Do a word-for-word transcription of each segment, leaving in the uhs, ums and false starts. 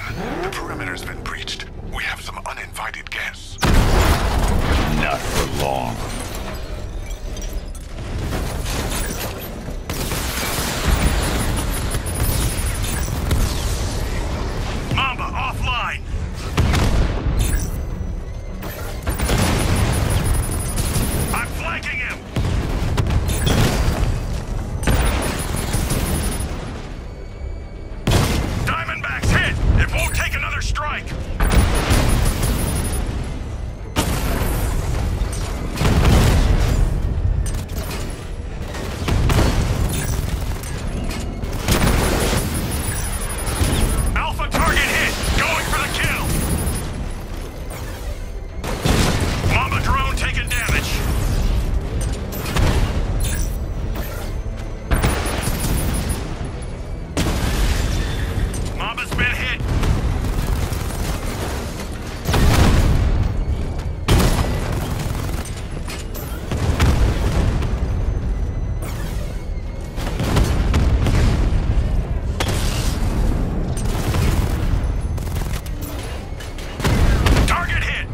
Wayne, the perimeter's been breached. We have some uninvited guests. Not for long. Mamba offline! I'm flanking him! Diamondback's hit! It won't take another strike! Alpha target hit! Going for the kill! Mamba drone taking damage! Mamba's been hit! Target hit!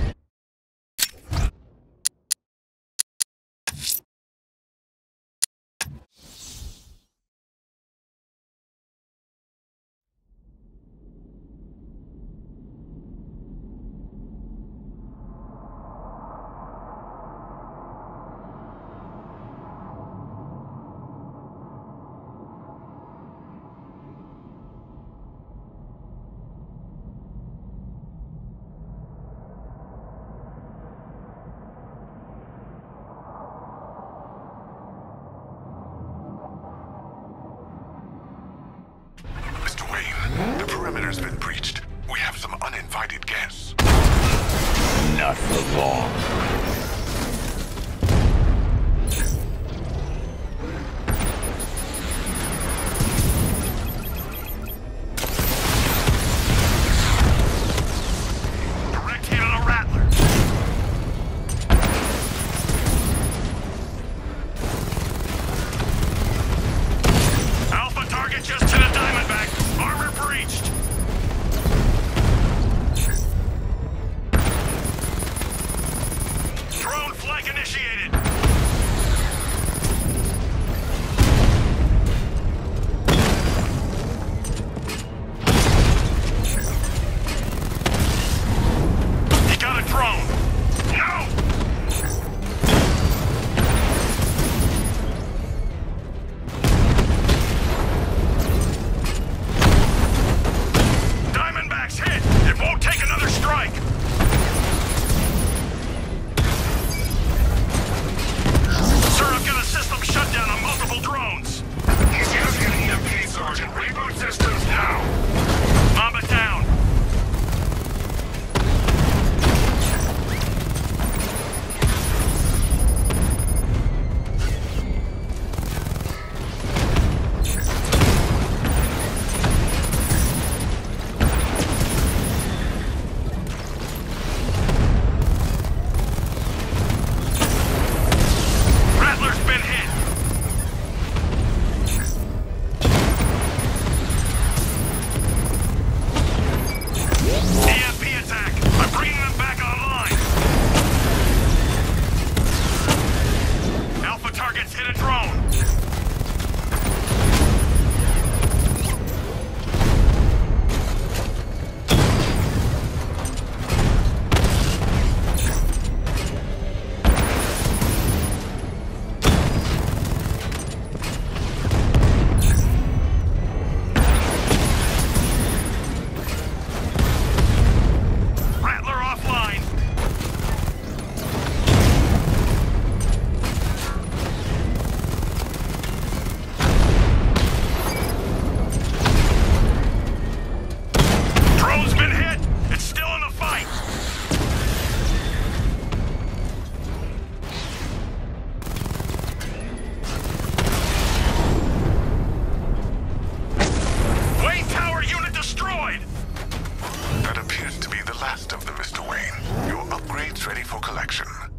Mister Wayne, the perimeter's been breached. We have some uninvited guests. Not for long. Direct hit on a Rattler! Alpha target just to the Diamondback! Armor breached! Drone flank initiated! He got a drone! No! Diamondback's hit! It won't take another strike! Sir, I've got a system shutdown on multiple drones! He's using an E M P, Sergeant. Reboot systems now! Mamba down! Rattler's been hit! E M P attack! I'm bringing them back online! Alpha targets hit a drone! Rattler offline! Drone's been hit! It's still in the fight! Wayne Tower unit destroyed! That appears to be the last of them, Mister Wayne. Your upgrade's ready for collection.